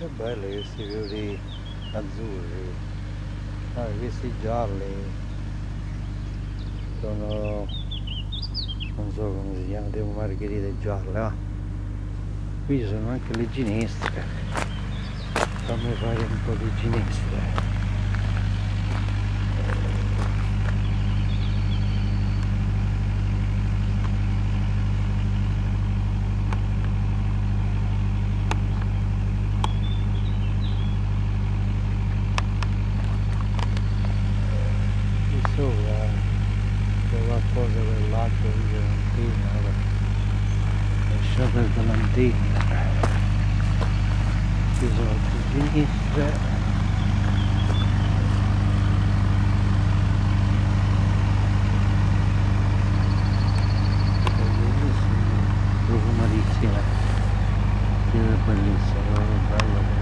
Che belli questi fiori azzurri, questi gialli sono, non so come si chiama, devo margherite gialle, qui ci sono anche le ginestre, fammi fare un po' di ginestre. Sopra c'è qualcosa dell'acqua di Valentina, le sciopero di Valentina, ci sono più sinistre, bellissime, profumatissime, che bellissimo, bello.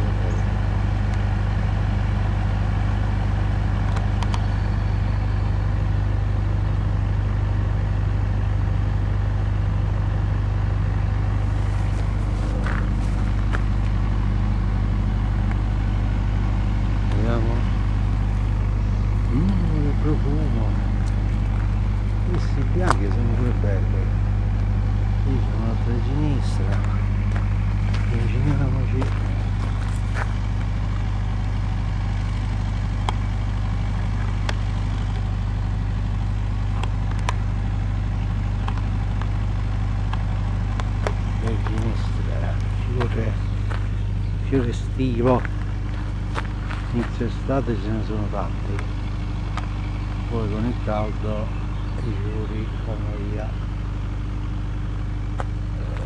Che profumo, questi bianchi sono pure belli, qui c'è un'altra sinistra, avviciniamoci. Le sinistra, fiore estivo, inizio estate ce ne sono tanti. Poi con il caldo i fiori vanno via.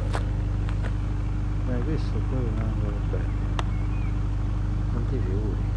Questo poi è un angolo bello, tanti fiori.